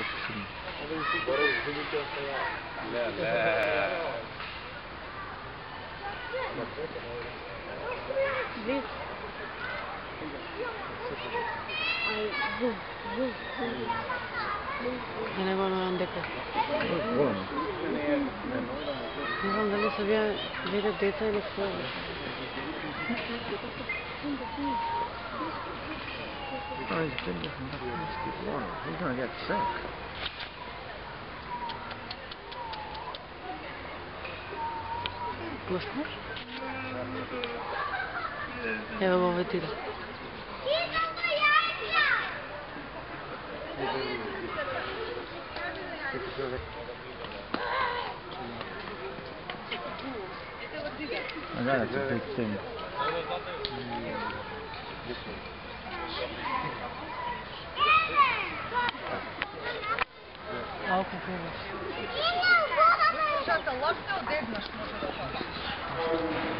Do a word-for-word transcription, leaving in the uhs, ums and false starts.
لا لا ليه؟ زوم زوم Tiene con un deco. No, no le sabía ver el detalle del fuego. Oh, he's been looking up against the wall. He's going to get sick. Пусто? Evo ga ovaj tira. I know that's a big thing. Малко повече. Шата, лапте одегнаш може да